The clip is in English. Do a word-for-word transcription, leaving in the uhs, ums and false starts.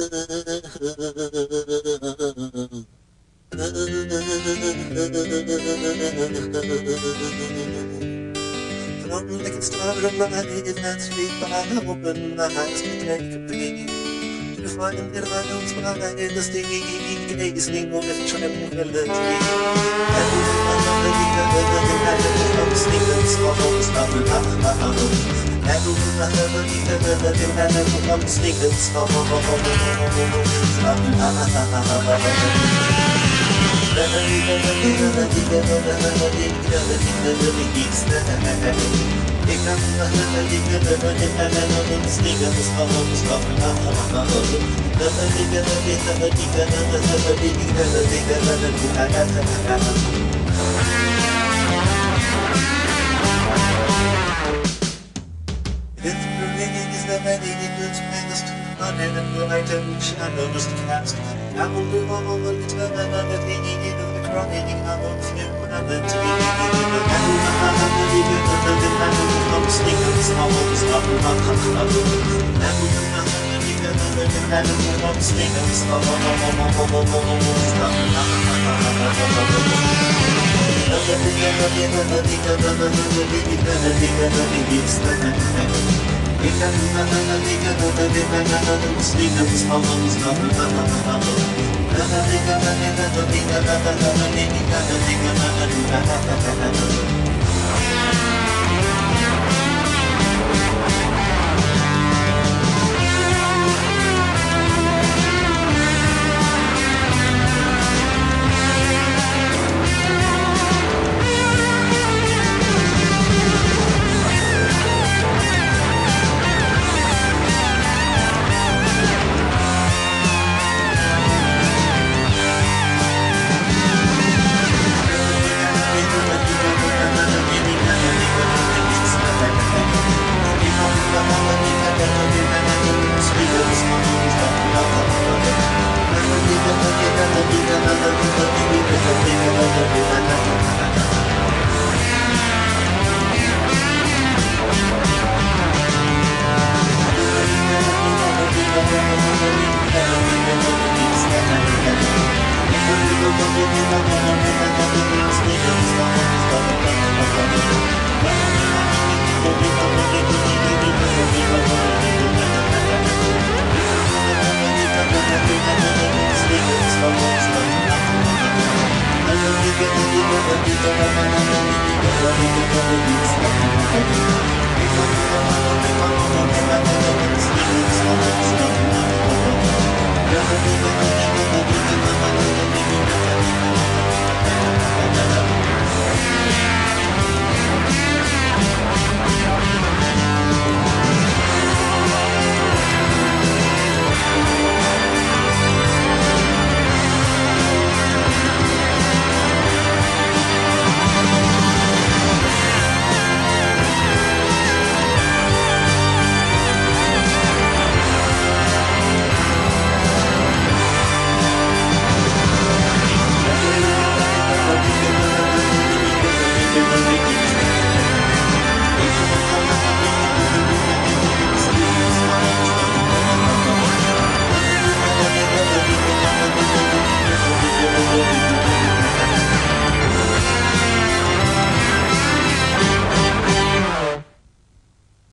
From the start of my life, that's sweet, but I open my eyes to take a peek. To find that I don't spy the stinging, gazing on the tranquility. And I'm the sleeping songs of love. And I'm sleeping songs shadows cast. I will move on to another thing in the crying of humanity. I'm sleeping songs of love. I'm sleeping Thank you.